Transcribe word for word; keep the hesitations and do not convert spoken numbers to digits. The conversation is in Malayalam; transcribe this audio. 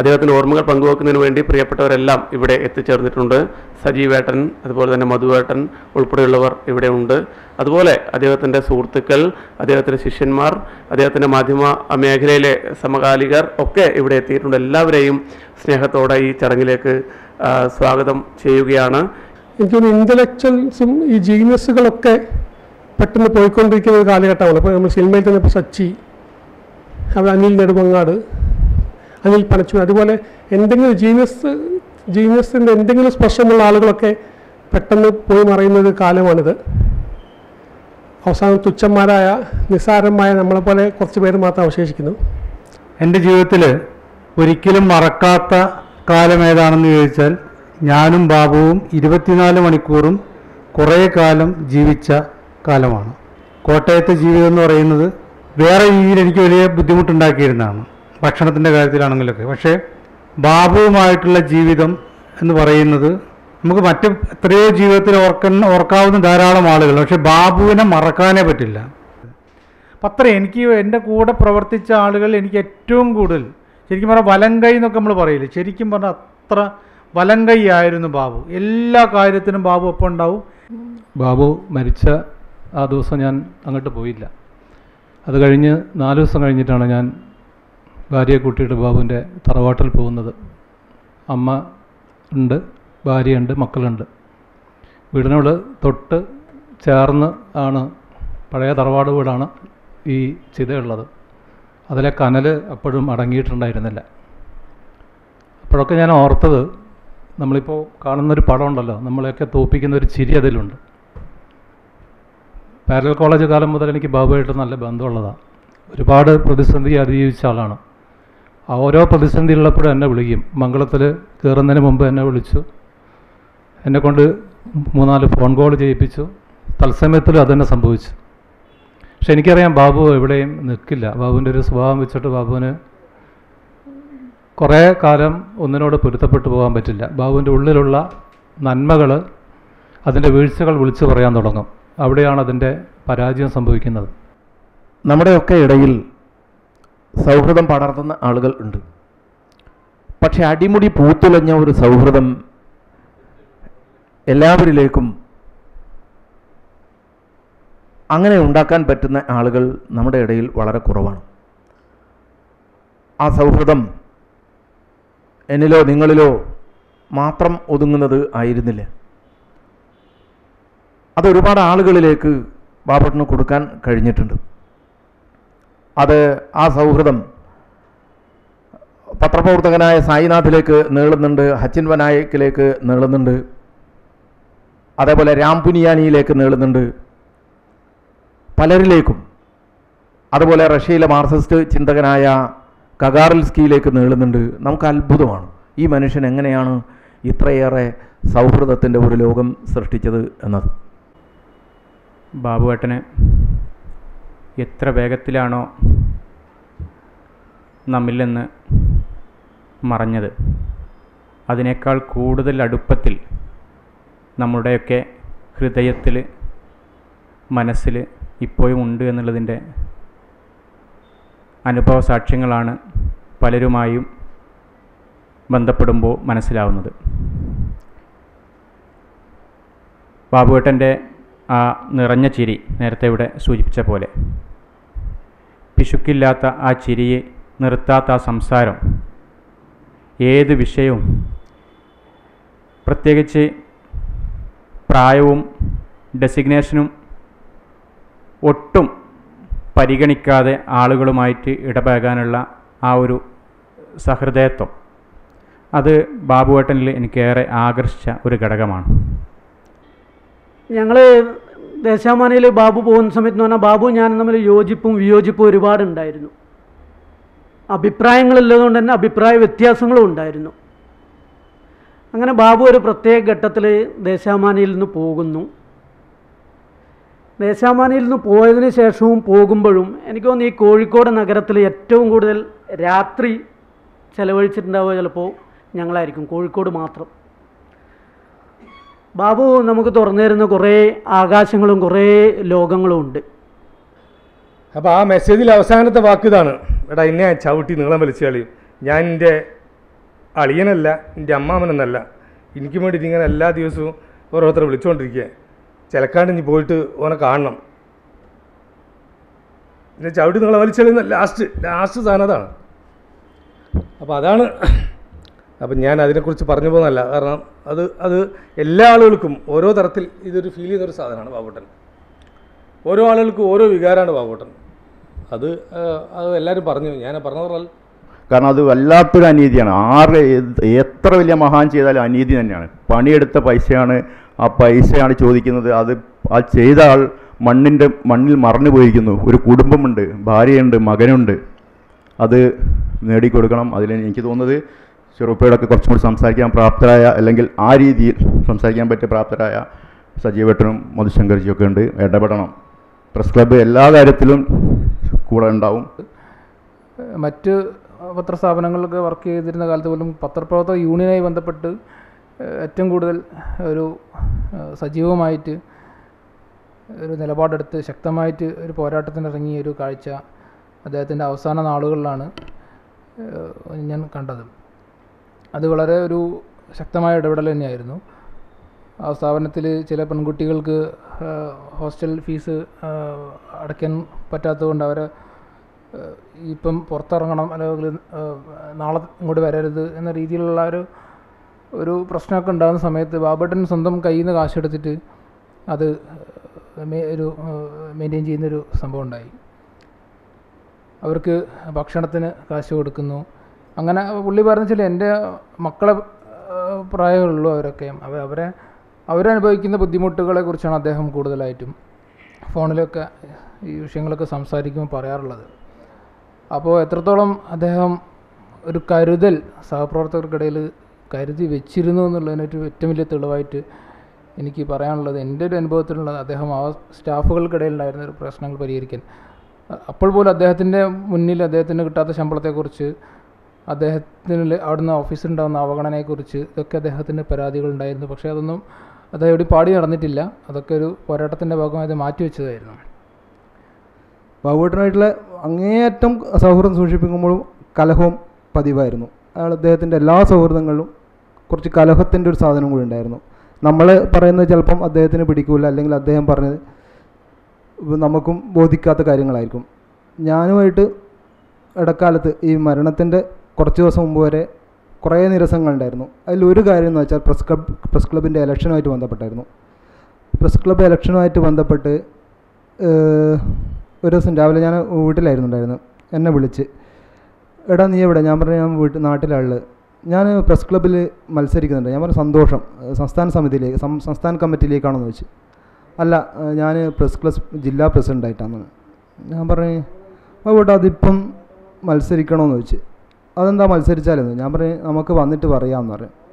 അദ്ദേഹത്തിൻ്റെ ഓർമ്മകൾ പങ്കുവെക്കുന്നതിന് വേണ്ടി പ്രിയപ്പെട്ടവരെല്ലാം ഇവിടെ എത്തിച്ചേർന്നിട്ടുണ്ട്. സജീവേട്ടൻ, അതുപോലെ തന്നെ മധുവേട്ടൻ ഉൾപ്പെടെയുള്ളവർ ഇവിടെ ഉണ്ട്. അതുപോലെ അദ്ദേഹത്തിൻ്റെ സുഹൃത്തുക്കൾ, അദ്ദേഹത്തിൻ്റെ ശിഷ്യന്മാർ, അദ്ദേഹത്തിൻ്റെ മാധ്യമ മേഖലയിലെ സമകാലികർ ഒക്കെ ഇവിടെ എത്തിയിട്ടുണ്ട്. എല്ലാവരെയും സ്നേഹത്തോടെ ഈ ചടങ്ങിലേക്ക് സ്വാഗതം ചെയ്യുകയാണ്. എനിക്ക് തോന്നുന്നു ഇൻ്റലക്ച്വൽസും ഈ ജീനിയസുകളൊക്കെ പെട്ടെന്ന് പോയിക്കൊണ്ടിരിക്കുന്ന ഒരു കാലഘട്ടമാണ്. ഇപ്പോൾ നമ്മൾ സിനിമയിൽ തന്നെ ഇപ്പോൾ സച്ചി, അത് അനിൽ നെടുമങ്ങാട്, അനിൽ പനച്ചൂർ, അതുപോലെ എന്തെങ്കിലും ജീനിയസ് ജീനിയസിൻ്റെ എന്തെങ്കിലും സ്പർശമുള്ള ആളുകളൊക്കെ പെട്ടെന്ന് പോയി മറയുന്നൊരു കാലമാണിത്. അവസാനം തുച്ഛന്മാരായ നിസ്സാരമായ നമ്മളെപ്പോലെ കുറച്ച് പേര് മാത്രം അവശേഷിക്കുന്നു. എൻ്റെ ജീവിതത്തിൽ ഒരിക്കലും മറക്കാത്ത കാലം ഏതാണെന്ന് ചോദിച്ചാൽ ഞാനും ബാബുവും ഇരുപത്തിനാല് മണിക്കൂറും കുറേ കാലം ജീവിച്ച കാലമാണ്. കോട്ടയത്തെ ജീവിതം എന്ന് പറയുന്നത് വേറെ രീതിയിൽ എനിക്ക് വലിയ ബുദ്ധിമുട്ടുണ്ടാക്കിയിരുന്നതാണ്, ഭക്ഷണത്തിൻ്റെ കാര്യത്തിലാണെങ്കിലൊക്കെ. പക്ഷേ ബാബുവുമായിട്ടുള്ള ജീവിതം എന്ന് പറയുന്നത് നമുക്ക് മറ്റ് എത്രയോ ജീവിതത്തിൽ ഓർക്കുന്ന ഓർക്കാവുന്ന ധാരാളം ആളുകൾ, പക്ഷേ ബാബുവിനെ മറക്കാനേ പറ്റില്ല. അപ്പം അത്ര എനിക്ക് എൻ്റെ കൂടെ പ്രവർത്തിച്ച ആളുകൾ എനിക്ക് ഏറ്റവും കൂടുതൽ ശരിക്കും പറഞ്ഞാൽ വലങ്കൈ എന്നൊക്കെ നമ്മൾ പറയില്ലേ, ശരിക്കും പറഞ്ഞാൽ അത്ര വലങ്കൈ ആയിരുന്നു ബാബു. എല്ലാ കാര്യത്തിനും ബാബു ഒപ്പം ഉണ്ടാവും. ബാബു മരിച്ച ആ ദിവസം ഞാൻ അങ്ങോട്ട് പോയില്ല. അത് കഴിഞ്ഞ് നാല് ദിവസം കഴിഞ്ഞിട്ടാണ് ഞാൻ ഭാര്യയെ കൂട്ടിയിട്ട് ബാബുവിൻ്റെ തറവാട്ടിൽ പോകുന്നത്. അമ്മ ഉണ്ട്, ഭാര്യയുണ്ട്, മക്കളുണ്ട്. വീടിനോട് തൊട്ട് ചേർന്ന് ആണ് പഴയ തറവാട് വീടാണ് ഈ ചിതയുള്ളത്. അതിലെ കനൽ അപ്പോഴും അടങ്ങിയിട്ടുണ്ടായിരുന്നില്ല. അപ്പോഴൊക്കെ ഞാൻ ഓർത്തത്, നമ്മളിപ്പോൾ കാണുന്നൊരു പടം ഉണ്ടല്ലോ, നമ്മളെയൊക്കെ തോപ്പിക്കുന്ന ഒരു ചിരി അതിലുണ്ട്. പാരലൽ കോളേജ് കാലം മുതൽ എനിക്ക് ബാബുവായിട്ട് നല്ല ബന്ധമുള്ളതാണ്. ഒരുപാട് പ്രതിസന്ധി അതിജീവിച്ച ആളാണ്. ആ ഓരോ പ്രതിസന്ധി ഉള്ളപ്പോഴും എന്നെ വിളിക്കും. മംഗളത്തിൽ കയറുന്നതിന് മുമ്പ് എന്നെ വിളിച്ചു, എന്നെ കൊണ്ട് മൂന്നാല് ഫോൺ കോൾ ചെയ്യിപ്പിച്ചു. തത്സമയത്തിലും അതുതന്നെ സംഭവിച്ചു. പക്ഷെ എനിക്കറിയാം ബാബു എവിടെയും നിൽക്കില്ല. ബാബുവിൻ്റെ ഒരു സ്വഭാവം വെച്ചിട്ട് ബാബുവിന് കുറേ കാലം ഒന്നിനോട് പൊരുത്തപ്പെട്ടു പോകാൻ പറ്റില്ല. ബാബുവിൻ്റെ ഉള്ളിലുള്ള നന്മകൾ, അതിൻ്റെ വീഴ്ചകൾ വിളിച്ചു പറയാൻ തുടങ്ങും. അവിടെയാണ് അതിൻ്റെ പരാജയം സംഭവിക്കുന്നത്. നമ്മുടെയൊക്കെ ഇടയിൽ സൗഹൃദം പടർത്തുന്ന ആളുകൾ ഉണ്ട്. പക്ഷെ അടിമുടി പൂത്തുലഞ്ഞ ഒരു സൗഹൃദം എല്ലാവരിലേക്കും അങ്ങനെ ഉണ്ടാക്കാൻ പറ്റുന്ന ആളുകൾ നമ്മുടെ ഇടയിൽ വളരെ കുറവാണ്. ആ സൗഹൃദം എന്നിലോ നിങ്ങളിലോ മാത്രം ഒതുങ്ങുന്നത് ആയിരുന്നില്ല. അതൊരുപാട് ആളുകളിലേക്ക് ബാബുട്ടിന് കൊടുക്കാൻ കഴിഞ്ഞിട്ടുണ്ട്. അത് ആ സൗഹൃദം പത്രപ്രവർത്തകനായ സായിനാഥിലേക്ക് നീളുന്നുണ്ട്, ഹച്ചിൻ വനായക്കിലേക്ക് നീളുന്നുണ്ട്, അതേപോലെ രാം പുനിയാനിയിലേക്ക് നീളുന്നുണ്ട്, പലരിലേക്കും. അതുപോലെ റഷ്യയിലെ മാർക്സിസ്റ്റ് ചിന്തകനായ കഗാറിൽസ്കിയിലേക്ക് നീളുന്നുണ്ട്. നമുക്ക് അത്ഭുതമാണ് ഈ മനുഷ്യൻ എങ്ങനെയാണ് ഇത്രയേറെ സൗഹൃദത്തിൻ്റെ ഒരു ലോകം സൃഷ്ടിച്ചത് എന്നത്. ബാബുവേട്ടന് എത്ര വേഗത്തിലാണോ നമ്മിൽ നിന്ന് മറഞ്ഞത്, അതിനേക്കാൾ കൂടുതൽ അടുപ്പത്തിൽ നമ്മുടെയൊക്കെ ഹൃദയത്തിൽ, മനസ്സിൽ ഇപ്പോഴും ഉണ്ട് എന്നുള്ളതിൻ്റെ അനുഭവ സാക്ഷ്യങ്ങളാണ് പലരുമായും ബന്ധപ്പെടുമ്പോൾ മനസ്സിലാവുന്നത്. ബാബുവേട്ടൻ്റെ ആ നിറഞ്ഞ ചിരി, നേരത്തെ ഇവിടെ സൂചിപ്പിച്ച പോലെ പിശുക്കില്ലാത്ത ആ ചിരിയെ, നിർത്താത്ത ആ സംസാരം, ഏത് വിഷയവും, പ്രത്യേകിച്ച് പ്രായവും ഡെസിഗ്നേഷനും ഒട്ടും പരിഗണിക്കാതെ ആളുകളുമായിട്ട് ഇടപഴകാനുള്ള ആ ഒരു സഹൃദയത്വം, അത് ബാബുവേട്ടനിൽ എനിക്കേറെ ആകർഷിച്ച ഒരു ഘടകമാണ്. ഞങ്ങൾ ദേശാമാനയിൽ ബാബു പോകുന്ന സമയത്ത് എന്ന് പറഞ്ഞാൽ ബാബു ഞാനും തമ്മിൽ യോജിപ്പും വിയോജിപ്പും ഒരുപാടുണ്ടായിരുന്നു. അഭിപ്രായങ്ങളുള്ളതുകൊണ്ട് തന്നെ അഭിപ്രായ വ്യത്യാസങ്ങളും ഉണ്ടായിരുന്നു. അങ്ങനെ ബാബു ഒരു പ്രത്യേക ഘട്ടത്തിൽ ദേശാമാനയിൽ നിന്ന് പോകുന്നു. ദേശാമാനയിൽ നിന്ന് പോയതിന് ശേഷവും പോകുമ്പോഴും എനിക്ക് തോന്നുന്നു ഈ കോഴിക്കോട് നഗരത്തിൽ ഏറ്റവും കൂടുതൽ രാത്രി ചിലവഴിച്ചിട്ടുണ്ടാവുക ചിലപ്പോൾ ഞങ്ങളായിരിക്കും, കോഴിക്കോട് മാത്രം. ബാബു നമുക്ക് തുറന്നു തരുന്ന കുറേ ആകാശങ്ങളും കുറേ ലോകങ്ങളും ഉണ്ട്. അപ്പോൾ ആ മെസ്സേജിൽ അവസാനത്തെ വാക്ക് ഇതാണ്: എടാ, എന്നെ ചവിട്ടി നീളം വലിച്ചു കളയും, ഞാൻ എൻ്റെ അളിയനല്ല, എൻ്റെ അമ്മാമനെന്നല്ല, എനിക്ക് വേണ്ടിയിട്ട് ഇങ്ങനെ എല്ലാ ദിവസവും ഓരോരുത്തരെ വിളിച്ചുകൊണ്ടിരിക്കുക. ചിലക്കാണ്ട് ഇനി പോയിട്ട് ഓനെ കാണണം. പിന്നെ ചവിട്ടി നിങ്ങളെ വലിച്ചെളിയുന്ന ലാസ്റ്റ് ലാസ്റ്റ് സാധനം അതാണ്. അപ്പോൾ അതാണ്. അപ്പം ഞാൻ അതിനെക്കുറിച്ച് പറഞ്ഞു പോകുന്നതല്ല, കാരണം അത് അത് എല്ലാ ആളുകൾക്കും ഓരോ തരത്തിൽ ഇതൊരു ഫീൽ ചെയ്യുന്നൊരു സാധനമാണ് ബാബുട്ടൻ. ഓരോ ആളുകൾക്കും ഓരോ വികാരമാണ് ബാബുട്ടൻ. അത് അത് എല്ലാവരും പറഞ്ഞു, ഞാൻ പറഞ്ഞു പറഞ്ഞാൽ കാരണം അത് വല്ലാത്തൊരു അനീതിയാണ്. ആറ് എത്ര വലിയ മഹാൻ ചെയ്താലും അനീതി തന്നെയാണ്. പണിയെടുത്ത പൈസയാണ്, ആ പൈസയാണ് ചോദിക്കുന്നത്. അത് ആ ചെയ്ത ആൾ മണ്ണിൻ്റെ മണ്ണിൽ മറന്നു പോയിരിക്കുന്നു. ഒരു കുടുംബമുണ്ട്, ഭാര്യയുണ്ട്, മകനുണ്ട്. അത് നേടിക്കൊടുക്കണം. അതിൽ എനിക്ക് തോന്നുന്നത് ചെറുപ്പയോടൊക്കെ കുറച്ചും കൂടി സംസാരിക്കാൻ പ്രാപ്തരായ, അല്ലെങ്കിൽ ആ രീതിയിൽ സംസാരിക്കാൻ പറ്റിയ പ്രാപ്തരായ സജീവേട്ടനും മധുശങ്കർജിയൊക്കെ ഉണ്ട്. ഇടപെടണം. പ്രസ് ക്ലബ്ബ് എല്ലാ കാര്യത്തിലും കൂടെ ഉണ്ടാവും. മറ്റ് പത്രസ്ഥാപനങ്ങളിലൊക്കെ വർക്ക് ചെയ്തിരുന്ന കാലത്ത് പോലും പത്രപ്രവർത്തക യൂണിയനായി ബന്ധപ്പെട്ട് ഏറ്റവും കൂടുതൽ ഒരു സജീവമായിട്ട് ഒരു നിലപാടെടുത്ത് ശക്തമായിട്ട് ഒരു പോരാട്ടത്തിനിറങ്ങിയ ഒരു കാഴ്ച അദ്ദേഹത്തിൻ്റെ അവസാന നാളുകളിലാണ് ഞാൻ കണ്ടത്. അത് വളരെ ഒരു ശക്തമായ ഇടപെടൽ തന്നെയായിരുന്നു. ആ സ്ഥാപനത്തിൽ ചില പെൺകുട്ടികൾക്ക് ഹോസ്റ്റൽ ഫീസ് അടയ്ക്കാൻ പറ്റാത്തതുകൊണ്ട് അവരെ ഇപ്പം പുറത്തിറങ്ങണം, അല്ലെങ്കിൽ നാളെ ഇങ്ങോട്ട് വരരുത് എന്ന രീതിയിലുള്ള ഒരു ഒരു പ്രശ്നമൊക്കെ ഉണ്ടാകുന്ന സമയത്ത് ബാബുട്ടൻ സ്വന്തം കയ്യിൽ നിന്ന് കാശെടുത്തിട്ട് അത് ഒരു മെയിൻറ്റെയിൻ ചെയ്യുന്നൊരു സംഭവം ഉണ്ടായി. അവർക്ക് ഭക്ഷണത്തിന് കാശ് കൊടുക്കുന്നു. അങ്ങനെ പുള്ളി പറഞ്ഞാൽ എൻ്റെ മക്കളെ പ്രായമുള്ളൂ അവരൊക്കെ. അവ അവരെ അവരനുഭവിക്കുന്ന ബുദ്ധിമുട്ടുകളെ കുറിച്ചാണ് അദ്ദേഹം കൂടുതലായിട്ടും ഫോണിലൊക്കെ ഈ വിഷയങ്ങളൊക്കെ സംസാരിക്കുമ്പോൾ പറയാറുള്ളത്. അപ്പോൾ എത്രത്തോളം അദ്ദേഹം ഒരു കരുതൽ സഹപ്രവർത്തകർക്കിടയിൽ കരുതി വെച്ചിരുന്നു എന്നുള്ളതിനൊരു ഏറ്റവും വലിയ തെളിവായിട്ട് എനിക്ക് പറയാനുള്ളത്, എൻ്റെ ഒരു അനുഭവത്തിലുള്ളത്, അദ്ദേഹം ആ സ്റ്റാഫുകൾക്കിടയിലുണ്ടായിരുന്ന ഒരു പ്രശ്നങ്ങൾ പരിഹരിക്കാൻ അപ്പോൾ പോലും അദ്ദേഹത്തിൻ്റെ മുന്നിൽ അദ്ദേഹത്തിന് കിട്ടാത്ത ശമ്പളത്തെക്കുറിച്ച്, അദ്ദേഹത്തിന് അവിടുന്ന് ഓഫീസിലുണ്ടാകുന്ന അവഗണനയെക്കുറിച്ച് ഇതൊക്കെ അദ്ദേഹത്തിന് പരാതികളുണ്ടായിരുന്നു. പക്ഷേ അതൊന്നും അദ്ദേഹം എവിടെ പാടി നടന്നിട്ടില്ല. അതൊക്കെ ഒരു പോരാട്ടത്തിൻ്റെ ഭാഗമായി മാറ്റിവെച്ചതായിരുന്നു. ബാബുവേട്ടനായിട്ടുള്ള അങ്ങേയറ്റം സൗഹൃദം സൂക്ഷിപ്പിക്കുമ്പോഴും കലഹവും പതിവായിരുന്നു. അയാൾ അദ്ദേഹത്തിൻ്റെ എല്ലാ സൗഹൃദങ്ങളിലും കുറച്ച് കലഹത്തിൻ്റെ ഒരു സാധനം കൂടി ഉണ്ടായിരുന്നു. നമ്മൾ പറയുന്നത് ചിലപ്പം അദ്ദേഹത്തിന് പിടിക്കില്ല, അല്ലെങ്കിൽ അദ്ദേഹം പറഞ്ഞത് നമുക്കും ബോധിക്കാത്ത കാര്യങ്ങളായിരിക്കും. ഞാനുമായിട്ട് ഇടക്കാലത്ത് ഈ മരണത്തിൻ്റെ കുറച്ച് ദിവസം മുമ്പ് വരെ കുറേ നിരസനങ്ങളുണ്ടായിരുന്നു. അതിലൊരു കാര്യം എന്ന് വെച്ചാൽ പ്രസ് ക്ലബ് പ്രസ് ക്ലബിൻ്റെ ഇലക്ഷനുമായിട്ട് ബന്ധപ്പെട്ടായിരുന്നു. പ്രസ് ക്ലബ്ബ് ഇലക്ഷനുമായിട്ട് ബന്ധപ്പെട്ട് ഒരു ദിവസം രാവിലെ ഞാൻ വീട്ടിലായിരുന്നുണ്ടായിരുന്നു. എന്നെ വിളിച്ച്, എടാ നീ എവിടെ? ഞാൻ പറഞ്ഞു ഞാൻ വീട്ടിൽ നാട്ടിലുള്ളത്. ഞാൻ പ്രസ് ക്ലബ്ബിൽ മത്സരിക്കുന്നുണ്ട്. ഞാൻ പറഞ്ഞു സന്തോഷം, സംസ്ഥാന സമിതിയിലേക്ക് സംസ്ഥാന കമ്മിറ്റിയിലേക്കാണെന്ന് ചോദിച്ചു. അല്ല, ഞാൻ പ്രസ് ക്ലബ് ജില്ലാ പ്രസിഡൻ്റായിട്ടാണ്. ഞാൻ പറഞ്ഞു അവിടെ അതിപ്പം മത്സരിക്കണമെന്ന് ചോദിച്ചു. അതെന്താ മത്സരിച്ചാലെന്ന്? ഞാൻ പറഞ്ഞു നമുക്ക് വന്നിട്ട് പറയാമെന്ന് പറഞ്ഞു.